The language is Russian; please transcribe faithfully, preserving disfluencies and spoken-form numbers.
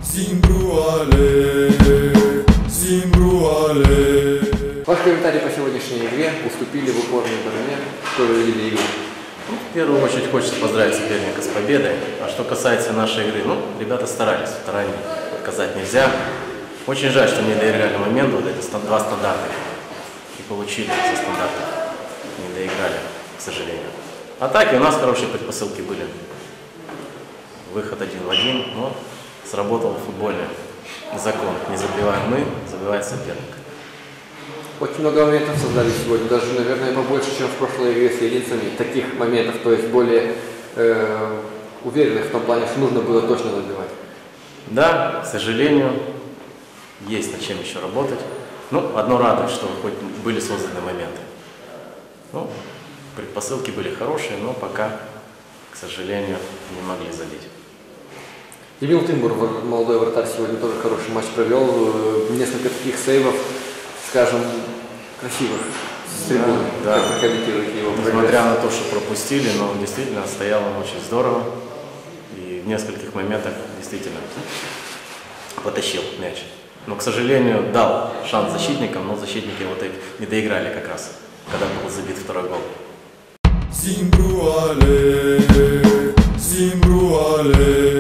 Зимбруале, Зимбруале. Ваш комментарий по сегодняшней игре. Уступили в упорной борьбе. Что вы видели игру? Ну, в первую очередь хочется поздравить соперника с победой. А что касается нашей игры, ну, ребята старались, старания отказать нельзя. Очень жаль, что не доиграли момент, вот эти два стандарта. И получили со стандартов. Не доиграли, к сожалению. А так и у нас хорошие предпосылки были. Выход один в один, но сработал футбольный закон. Не забиваем мы, забивает соперник. Очень много моментов создали сегодня, даже, наверное, побольше, чем в прошлой игре с единицами. Таких моментов, то есть более э, уверенных в том плане, что нужно было точно забивать. Да, к сожалению, есть над чем еще работать. Ну, одно радует, что хоть были созданы моменты. Ну, предпосылки были хорошие, но пока, к сожалению, не могли забить. Эмил Тымбур, молодой вратарь, сегодня тоже хороший матч провел. Несколько таких сейвов, скажем, красивых с трибуны. Да, как вы комментируете его прогресс? Несмотря на то, что пропустили, но действительно стоял он очень здорово. И в нескольких моментах действительно потащил мяч. Но, к сожалению, дал шанс защитникам, но защитники вот их не доиграли как раз, когда был забит второй гол. Зимбруале, Зимбруале.